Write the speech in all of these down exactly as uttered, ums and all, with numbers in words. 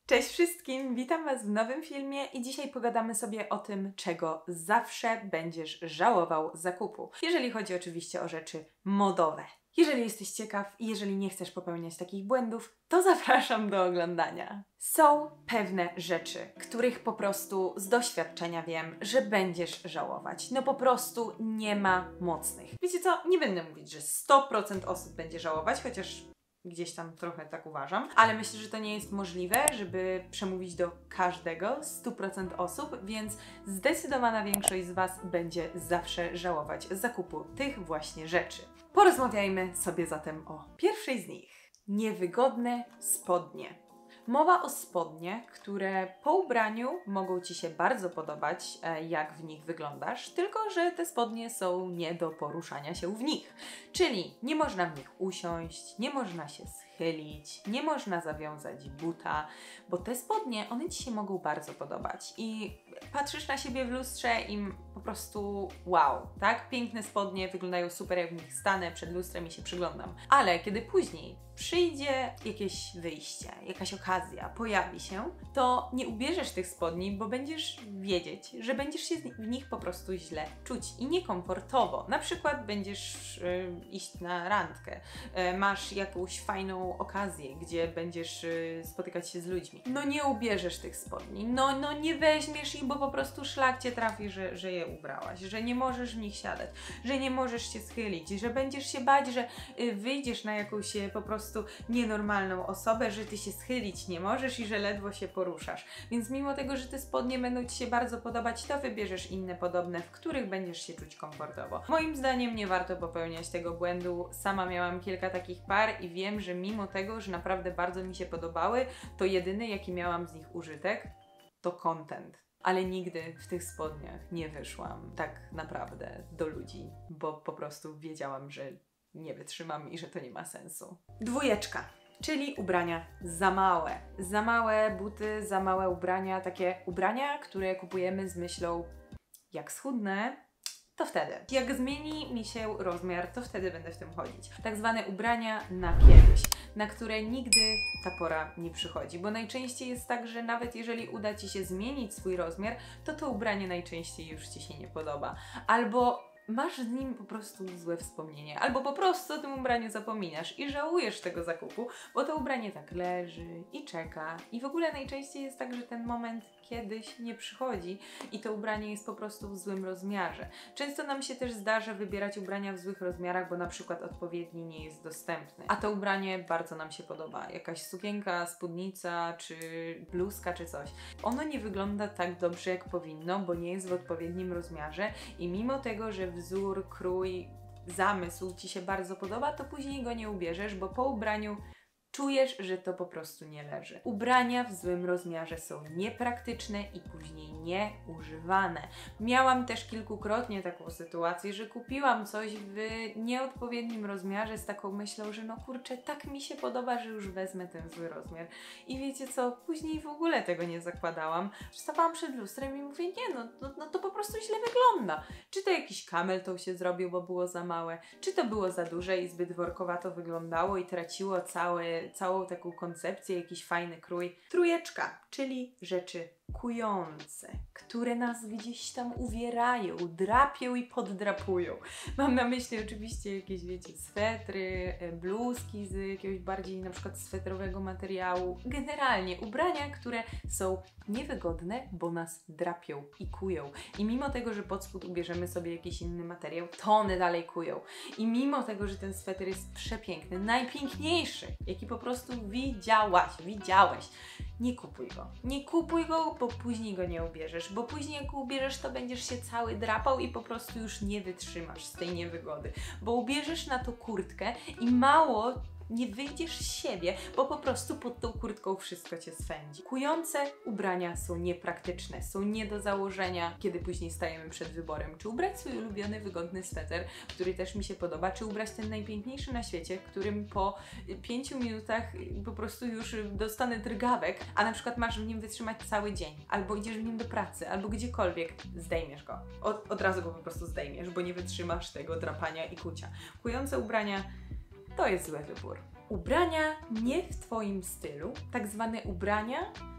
Cześć wszystkim, witam Was w nowym filmie i dzisiaj pogadamy sobie o tym, czego zawsze będziesz żałował z zakupu. Jeżeli chodzi oczywiście o rzeczy modowe. Jeżeli jesteś ciekaw i jeżeli nie chcesz popełniać takich błędów, to zapraszam do oglądania. Są pewne rzeczy, których po prostu z doświadczenia wiem, że będziesz żałować. No po prostu nie ma mocnych. Wiecie co? Nie będę mówić, że sto procent osób będzie żałować, chociaż gdzieś tam trochę tak uważam, ale myślę, że to nie jest możliwe, żeby przemówić do każdego, stu procent osób, więc zdecydowana większość z Was będzie zawsze żałować zakupu tych właśnie rzeczy. Porozmawiajmy sobie zatem o pierwszej z nich. Niewygodne spodnie. Mowa o spodnie, które po ubraniu mogą Ci się bardzo podobać, jak w nich wyglądasz, tylko że te spodnie są nie do poruszania się w nich. Czyli nie można w nich usiąść, nie można się schylić, nie można zawiązać buta, bo te spodnie, one Ci się mogą bardzo podobać i patrzysz na siebie w lustrze i po prostu wow, tak? Piękne spodnie, wyglądają super, jak w nich stanę przed lustrem i się przyglądam. Ale kiedy później przyjdzie jakieś wyjście, jakaś okazja, pojawi się, to nie ubierzesz tych spodni, bo będziesz wiedzieć, że będziesz się w nich po prostu źle czuć i niekomfortowo. Na przykład będziesz yy, iść na randkę, yy, masz jakąś fajną okazję, gdzie będziesz yy, spotykać się z ludźmi. No nie ubierzesz tych spodni, no, no nie weźmiesz ich, bo po prostu szlak Cię trafi, że, że je ubrałaś, że nie możesz w nich siadać, że nie możesz się schylić, że będziesz się bać, że yy, wyjdziesz na jakąś yy, po prostu nienormalną osobę, że Ty się schylić nie możesz i że ledwo się poruszasz. Więc mimo tego, że te spodnie będą Ci się bardzo podobać, to wybierzesz inne podobne, w których będziesz się czuć komfortowo. Moim zdaniem nie warto popełniać tego błędu. Sama miałam kilka takich par i wiem, że mimo tego, że naprawdę bardzo mi się podobały, to jedyny, jaki miałam z nich użytek, to content. Ale nigdy w tych spodniach nie wyszłam tak naprawdę do ludzi, bo po prostu wiedziałam, że nie wytrzymam i że to nie ma sensu. Dwójeczka, czyli ubrania za małe. Za małe buty, za małe ubrania, takie ubrania, które kupujemy z myślą, jak schudnę, to wtedy. Jak zmieni mi się rozmiar, to wtedy będę w tym chodzić. Tak zwane ubrania na kiedyś, na które nigdy ta pora nie przychodzi, bo najczęściej jest tak, że nawet jeżeli uda Ci się zmienić swój rozmiar, to to ubranie najczęściej już Ci się nie podoba. Albo masz z nim po prostu złe wspomnienie, albo po prostu o tym ubraniu zapominasz i żałujesz tego zakupu, bo to ubranie tak leży i czeka i w ogóle najczęściej jest tak, że ten moment kiedyś nie przychodzi i to ubranie jest po prostu w złym rozmiarze. Często nam się też zdarza wybierać ubrania w złych rozmiarach, bo na przykład odpowiedni nie jest dostępny, a to ubranie bardzo nam się podoba. Jakaś sukienka, spódnica, czy bluzka, czy coś. Ono nie wygląda tak dobrze, jak powinno, bo nie jest w odpowiednim rozmiarze i mimo tego, że wzór, krój, zamysł Ci się bardzo podoba, to później go nie ubierzesz, bo po ubraniu czujesz, że to po prostu nie leży. Ubrania w złym rozmiarze są niepraktyczne i później nieużywane. Miałam też kilkukrotnie taką sytuację, że kupiłam coś w nieodpowiednim rozmiarze z taką myślą, że no kurczę, tak mi się podoba, że już wezmę ten zły rozmiar. I wiecie co? Później w ogóle tego nie zakładałam. Stawałam przed lustrem i mówię, nie no, no, no to po prostu źle wygląda. Czy to jakiś camel toe się zrobił, bo było za małe, czy to było za duże i zbyt workowato wyglądało i traciło całe całą taką koncepcję, jakiś fajny krój. Trójeczka, czyli rzeczy kujące, które nas gdzieś tam uwierają, drapią i poddrapują. Mam na myśli oczywiście jakieś, wiecie, swetry, bluzki z jakiegoś bardziej na przykład swetrowego materiału. Generalnie ubrania, które są niewygodne, bo nas drapią i kują. I mimo tego, że pod spód ubierzemy sobie jakiś inny materiał, to one dalej kują. I mimo tego, że ten sweter jest przepiękny, najpiękniejszy, jaki po prostu widziałaś, widziałeś, nie kupuj go. Nie kupuj go, bo później go nie ubierzesz, bo później jak go ubierzesz, to będziesz się cały drapał i po prostu już nie wytrzymasz z tej niewygody, bo ubierzesz na to kurtkę i mało nie wyjdziesz z siebie, bo po prostu pod tą kurtką wszystko Cię swędzi. Kujące ubrania są niepraktyczne, są nie do założenia, kiedy później stajemy przed wyborem, czy ubrać swój ulubiony, wygodny sweter, który też mi się podoba, czy ubrać ten najpiękniejszy na świecie, którym po pięciu minutach po prostu już dostanę drgawek, a na przykład masz w nim wytrzymać cały dzień, albo idziesz w nim do pracy, albo gdziekolwiek, zdejmiesz go. Od, od razu go po prostu zdejmiesz, bo nie wytrzymasz tego drapania i kucia. Kujące ubrania to jest zły wybór. Ubrania nie w Twoim stylu, tak zwane ubrania,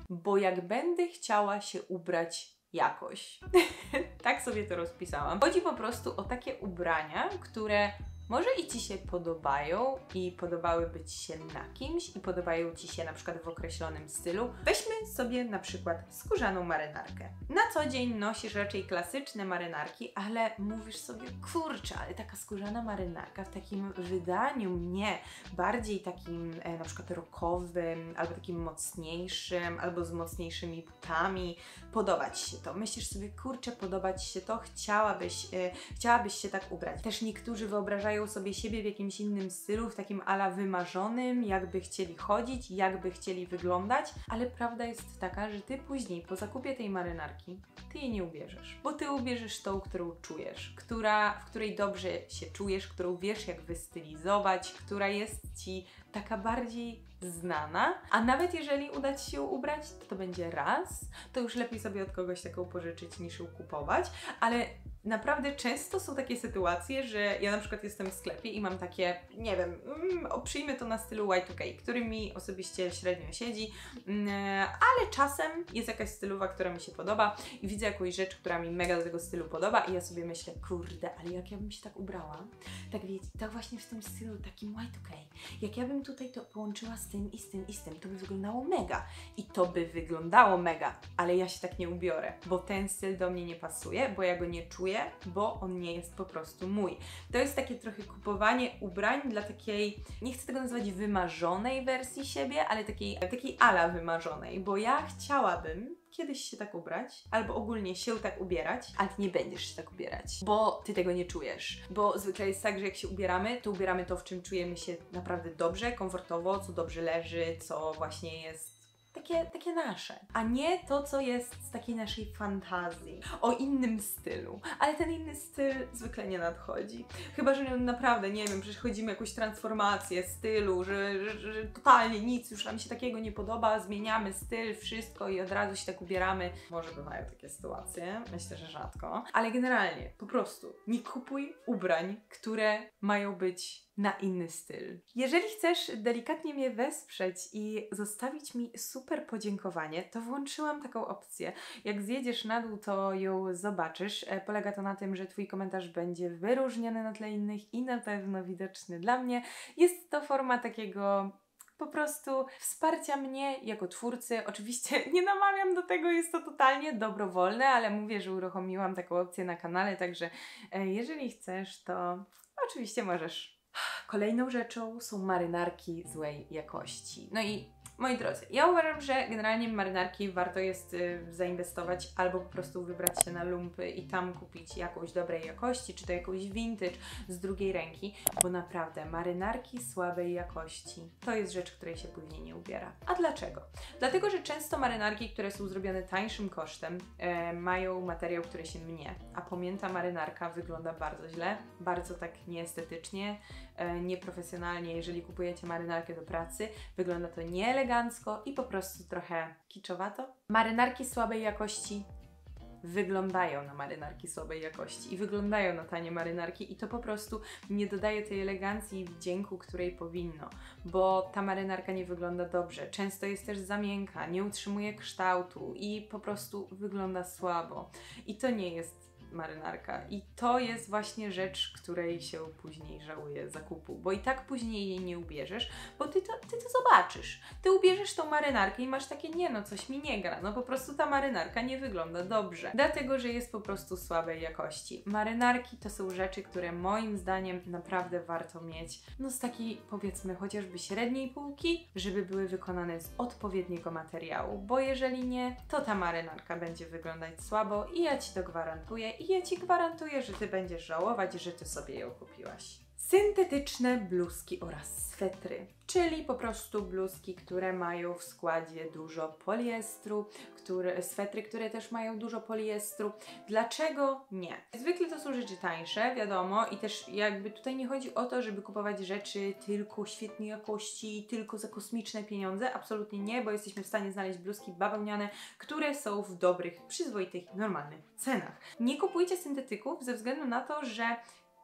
bo jak będę chciała się ubrać jakoś. Tak sobie to rozpisałam. Chodzi po prostu o takie ubrania, które może i Ci się podobają i podobałyby Ci się na kimś i podobają Ci się na przykład w określonym stylu. Weźmy sobie na przykład skórzaną marynarkę. Na co dzień nosisz raczej klasyczne marynarki, ale mówisz sobie, kurczę, ale taka skórzana marynarka w takim wydaniu mnie, bardziej takim e, na przykład rockowym, albo takim mocniejszym, albo z mocniejszymi butami, podoba Ci się to. Myślisz sobie, kurczę, podoba Ci się to, chciałabyś, e, chciałabyś się tak ubrać. Też niektórzy wyobrażają sobie siebie w jakimś innym stylu, w takim ala wymarzonym, jakby chcieli chodzić, jakby chcieli wyglądać, ale prawda jest taka, że Ty później po zakupie tej marynarki, Ty jej nie ubierzesz, bo Ty ubierzesz tą, którą czujesz, która, w której dobrze się czujesz, którą wiesz jak wystylizować, która jest Ci taka bardziej znana, a nawet jeżeli uda Ci się ją ubrać, to to będzie raz, to już lepiej sobie od kogoś taką pożyczyć niż ją kupować, ale naprawdę często są takie sytuacje, że ja na przykład jestem w sklepie i mam takie, nie wiem, mm, przyjmę to na stylu Y dwa K, który mi osobiście średnio siedzi, mm, ale czasem jest jakaś stylowa, która mi się podoba i widzę jakąś rzecz, która mi mega do tego stylu podoba i ja sobie myślę, kurde, ale jak ja bym się tak ubrała, tak wiecie, tak właśnie w tym stylu takim Y dwa K, jak ja bym tutaj to połączyła z tym i z tym i z tym, to by wyglądało mega i to by wyglądało mega, ale ja się tak nie ubiorę, bo ten styl do mnie nie pasuje, bo ja go nie czuję, bo on nie jest po prostu mój. To jest takie trochę kupowanie ubrań dla takiej, nie chcę tego nazywać wymarzonej wersji siebie, ale takiej, takiej ala wymarzonej, bo ja chciałabym kiedyś się tak ubrać, albo ogólnie się tak ubierać, ale Ty nie będziesz się tak ubierać, bo Ty tego nie czujesz. Bo zwykle jest tak, że jak się ubieramy, to ubieramy to, w czym czujemy się naprawdę dobrze, komfortowo, co dobrze leży, co właśnie jest Takie, takie nasze, a nie to, co jest z takiej naszej fantazji, o innym stylu. Ale ten inny styl zwykle nie nadchodzi. Chyba, że naprawdę, nie wiem, przechodzimy jakąś transformację stylu, że, że, że totalnie nic już nam się takiego nie podoba, zmieniamy styl, wszystko i od razu się tak ubieramy. Może bywają takie sytuacje, myślę, że rzadko. Ale generalnie, po prostu, nie kupuj ubrań, które mają być na inny styl. Jeżeli chcesz delikatnie mnie wesprzeć i zostawić mi super podziękowanie, to włączyłam taką opcję. Jak zjedziesz na dół, to ją zobaczysz. E, polega to na tym, że Twój komentarz będzie wyróżniony na tle innych i na pewno widoczny dla mnie. Jest to forma takiego po prostu wsparcia mnie jako twórcy. Oczywiście nie namawiam do tego, jest to totalnie dobrowolne, ale mówię, że uruchomiłam taką opcję na kanale, także e, jeżeli chcesz, to oczywiście możesz. Kolejną rzeczą są marynarki złej jakości. No i moi drodzy, ja uważam, że generalnie marynarki warto jest y, zainwestować albo po prostu wybrać się na lumpy i tam kupić jakąś dobrej jakości, czy to jakąś vintage z drugiej ręki, bo naprawdę marynarki słabej jakości to jest rzecz, której się później nie ubiera. A dlaczego? Dlatego, że często marynarki, które są zrobione tańszym kosztem, e, mają materiał, który się mnie, a pamięta marynarka wygląda bardzo źle, bardzo tak nieestetycznie, e, nieprofesjonalnie. Jeżeli kupujecie marynarkę do pracy, wygląda to nieelegancko i po prostu trochę kiczowato. Marynarki słabej jakości wyglądają na marynarki słabej jakości i wyglądają na tanie marynarki i to po prostu nie dodaje tej elegancji i wdzięku, której powinno, bo ta marynarka nie wygląda dobrze. Często jest też za miękka, nie utrzymuje kształtu i po prostu wygląda słabo. I to nie jest marynarka. I to jest właśnie rzecz, której się później żałuje zakupu, bo i tak później jej nie ubierzesz, bo ty to, ty to zobaczysz. Ty ubierzesz tą marynarkę i masz takie, nie no, coś mi nie gra, no po prostu ta marynarka nie wygląda dobrze, dlatego, że jest po prostu słabej jakości. Marynarki to są rzeczy, które moim zdaniem naprawdę warto mieć, no z takiej, powiedzmy, chociażby średniej półki, żeby były wykonane z odpowiedniego materiału, bo jeżeli nie, to ta marynarka będzie wyglądać słabo i ja Ci to gwarantuję i ja Ci gwarantuję, że Ty będziesz żałować, że Ty sobie ją kupiłaś. Syntetyczne bluzki oraz swetry, czyli po prostu bluzki, które mają w składzie dużo poliestru, które, swetry, które też mają dużo poliestru. Dlaczego nie? Zwykle to są rzeczy tańsze, wiadomo, i też jakby tutaj nie chodzi o to, żeby kupować rzeczy tylko świetnej jakości, tylko za kosmiczne pieniądze, absolutnie nie, bo jesteśmy w stanie znaleźć bluzki bawełniane, które są w dobrych, przyzwoitych, normalnych cenach. Nie kupujcie syntetyków ze względu na to, że Wasz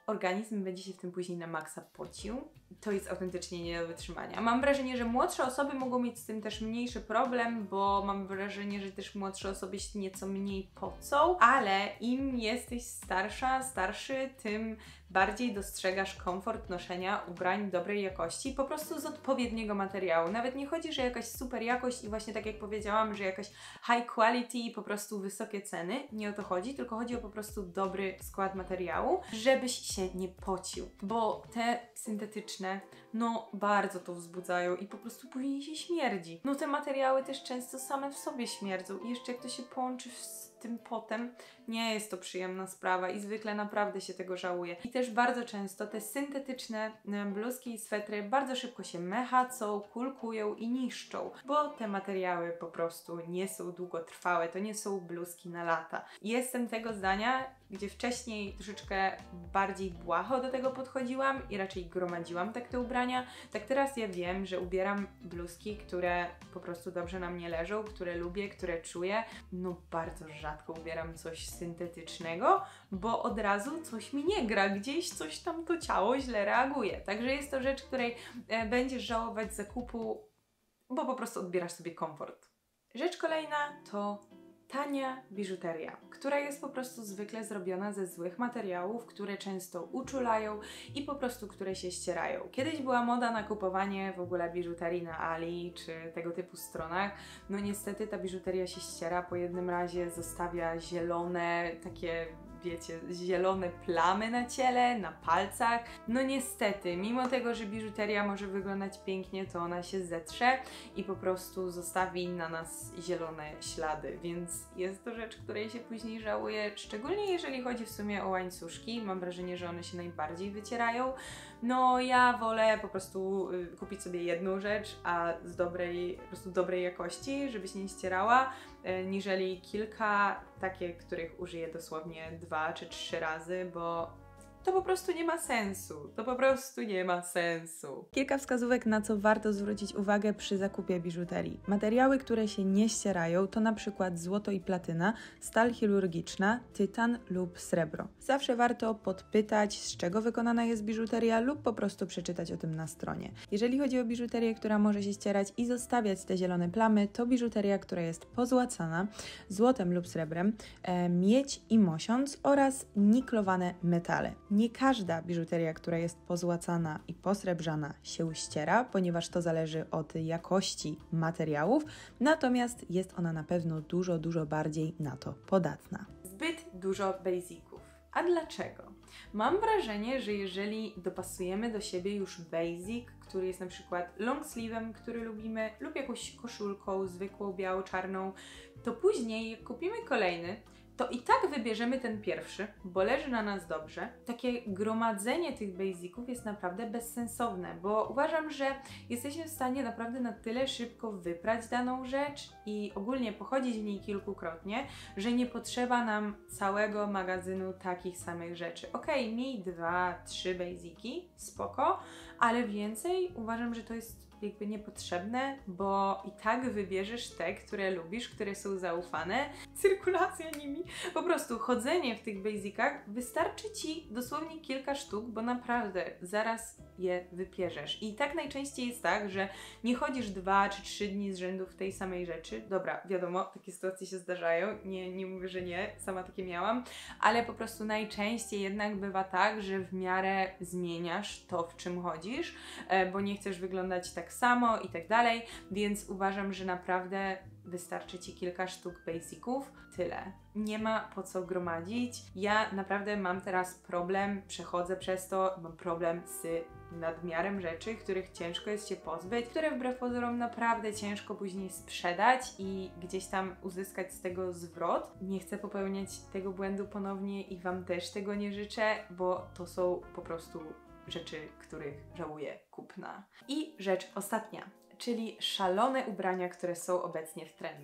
organizm będzie się w tym później na maksa pocił. To jest autentycznie nie do wytrzymania. Mam wrażenie, że młodsze osoby mogą mieć z tym też mniejszy problem, bo mam wrażenie, że też młodsze osoby się nieco mniej pocą, ale im jesteś starsza, starszy, tym bardziej dostrzegasz komfort noszenia ubrań dobrej jakości, po prostu z odpowiedniego materiału. Nawet nie chodzi, że jakaś super jakość i właśnie tak jak powiedziałam, że jakaś high quality i po prostu wysokie ceny. Nie o to chodzi, tylko chodzi o po prostu dobry skład materiału, żebyś się nie pocił, bo te syntetyczne, no bardzo to wzbudzają i po prostu później się śmierdzi. No te materiały też często same w sobie śmierdzą i jeszcze jak to się połączy z tym potem, nie jest to przyjemna sprawa i zwykle naprawdę się tego żałuje. I też bardzo często te syntetyczne bluzki i swetry bardzo szybko się mechacą, kulkują i niszczą, bo te materiały po prostu nie są długotrwałe, to nie są bluzki na lata. Jestem tego zdania, gdzie wcześniej troszeczkę bardziej błaho do tego podchodziłam i raczej gromadziłam tak te ubrania, tak teraz ja wiem, że ubieram bluzki, które po prostu dobrze na mnie leżą, które lubię, które czuję. No bardzo rzadko ubieram coś syntetycznego, bo od razu coś mi nie gra, gdzieś coś tam to ciało źle reaguje. Także jest to rzecz, której e, będziesz żałować zakupu, bo po prostu odbierasz sobie komfort. Rzecz kolejna to tania biżuteria, która jest po prostu zwykle zrobiona ze złych materiałów, które często uczulają i po prostu które się ścierają. Kiedyś była moda na kupowanie w ogóle biżuterii na Ali czy tego typu stronach. No niestety ta biżuteria się ściera, po jednym razie zostawia zielone, takie wiecie, zielone plamy na ciele, na palcach. No niestety, mimo tego, że biżuteria może wyglądać pięknie, to ona się zetrze i po prostu zostawi na nas zielone ślady, więc jest to rzecz, której się później żałuje, szczególnie jeżeli chodzi w sumie o łańcuszki. Mam wrażenie, że one się najbardziej wycierają. No ja wolę po prostu y, kupić sobie jedną rzecz, a z dobrej, po prostu dobrej jakości, żeby się nie ścierała, y, niżeli kilka takie, których użyję dosłownie dwa czy trzy razy, bo to po prostu nie ma sensu. To po prostu nie ma sensu. Kilka wskazówek, na co warto zwrócić uwagę przy zakupie biżuterii. Materiały, które się nie ścierają, to na przykład złoto i platyna, stal chirurgiczna, tytan lub srebro. Zawsze warto podpytać, z czego wykonana jest biżuteria lub po prostu przeczytać o tym na stronie. Jeżeli chodzi o biżuterię, która może się ścierać i zostawiać te zielone plamy, to biżuteria, która jest pozłacana złotem lub srebrem, e, miedź i mosiąc oraz niklowane metale. Nie każda biżuteria, która jest pozłacana i posrebrzana, się ściera, ponieważ to zależy od jakości materiałów, natomiast jest ona na pewno dużo, dużo bardziej na to podatna. Zbyt dużo basiców. A dlaczego? Mam wrażenie, że jeżeli dopasujemy do siebie już basic, który jest na przykład long sleeve'em, który lubimy, lub jakąś koszulką zwykłą, biało-czarną, to później jak kupimy kolejny, to i tak wybierzemy ten pierwszy, bo leży na nas dobrze. Takie gromadzenie tych basiców jest naprawdę bezsensowne, bo uważam, że jesteśmy w stanie naprawdę na tyle szybko wyprać daną rzecz i ogólnie pochodzić w niej kilkukrotnie, że nie potrzeba nam całego magazynu takich samych rzeczy. Okej, okay, miej dwa, trzy basiki, spoko, ale więcej uważam, że to jest jakby niepotrzebne, bo i tak wybierzesz te, które lubisz, które są zaufane. Cyrkulacja nimi. Po prostu chodzenie w tych basicach wystarczy Ci dosłownie kilka sztuk, bo naprawdę zaraz je wypierzesz. I tak najczęściej jest tak, że nie chodzisz dwa czy trzy dni z rzędu w tej samej rzeczy. Dobra, wiadomo, takie sytuacje się zdarzają. Nie, nie mówię, że nie, sama takie miałam, ale po prostu najczęściej jednak bywa tak, że w miarę zmieniasz to, w czym chodzisz, bo nie chcesz wyglądać tak samo i tak dalej, więc uważam, że naprawdę wystarczy Ci kilka sztuk basiców, tyle. Nie ma po co gromadzić. Ja naprawdę mam teraz problem, przechodzę przez to, mam problem z nadmiarem rzeczy, których ciężko jest się pozbyć, które wbrew pozorom naprawdę ciężko później sprzedać i gdzieś tam uzyskać z tego zwrot. Nie chcę popełniać tego błędu ponownie i Wam też tego nie życzę, bo to są po prostu rzeczy, których żałuję kupna. I rzecz ostatnia, czyli szalone ubrania, które są obecnie w trendach.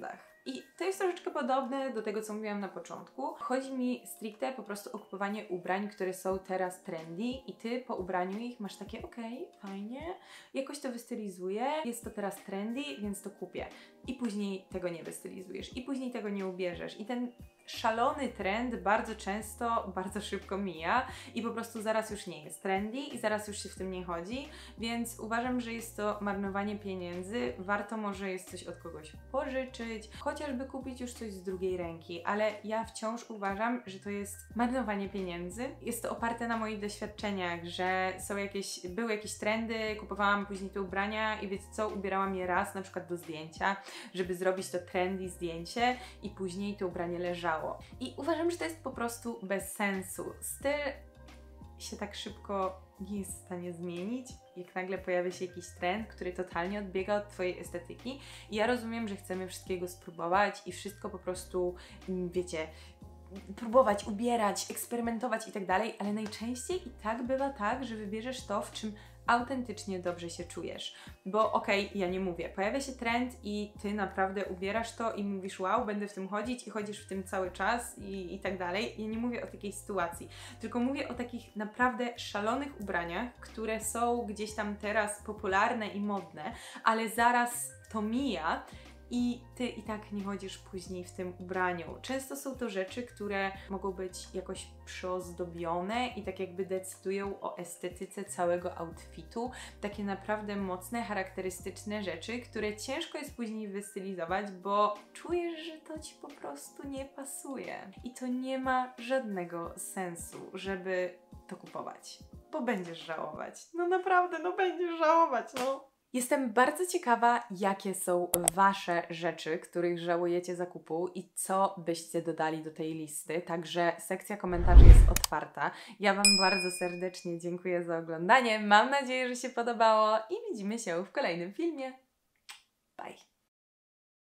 I to jest troszeczkę podobne do tego, co mówiłam na początku. Chodzi mi stricte po prostu o kupowanie ubrań, które są teraz trendy i ty po ubraniu ich masz takie okej, okay, fajnie, jakoś to wystylizuję, jest to teraz trendy, więc to kupię. I później tego nie wystylizujesz, i później tego nie ubierzesz. I ten szalony trend bardzo często, bardzo szybko mija i po prostu zaraz już nie jest trendy i zaraz już się w tym nie chodzi, więc uważam, że jest to marnowanie pieniędzy. Warto może jest coś od kogoś pożyczyć, chociażby kupić już coś z drugiej ręki, ale ja wciąż uważam, że to jest marnowanie pieniędzy. Jest to oparte na moich doświadczeniach, że są jakieś, były jakieś trendy, kupowałam później te ubrania i wiecie co, ubierałam je raz na przykład do zdjęcia, żeby zrobić to trendy zdjęcie i później to ubranie leżało. I uważam, że to jest po prostu bez sensu. Styl się tak szybko nie jest w stanie zmienić, jak nagle pojawia się jakiś trend, który totalnie odbiega od Twojej estetyki. I ja rozumiem, że chcemy wszystkiego spróbować i wszystko po prostu, wiecie, próbować, ubierać, eksperymentować i tak dalej, ale najczęściej i tak bywa tak, że wybierzesz to, w czym autentycznie dobrze się czujesz. Bo okej, okay, ja nie mówię, pojawia się trend i Ty naprawdę ubierasz to i mówisz wow, będę w tym chodzić i chodzisz w tym cały czas i, i tak dalej. Ja nie mówię o takiej sytuacji, tylko mówię o takich naprawdę szalonych ubraniach, które są gdzieś tam teraz popularne i modne, ale zaraz to mija i Ty i tak nie chodzisz później w tym ubraniu. Często są to rzeczy, które mogą być jakoś przyozdobione i tak jakby decydują o estetyce całego outfitu. Takie naprawdę mocne, charakterystyczne rzeczy, które ciężko jest później wystylizować, bo czujesz, że to Ci po prostu nie pasuje. I to nie ma żadnego sensu, żeby to kupować, bo będziesz żałować. No naprawdę, no będziesz żałować, no. Jestem bardzo ciekawa, jakie są Wasze rzeczy, których żałujecie zakupu i co byście dodali do tej listy. Także sekcja komentarzy jest otwarta. Ja Wam bardzo serdecznie dziękuję za oglądanie. Mam nadzieję, że się podobało i widzimy się w kolejnym filmie. Bye!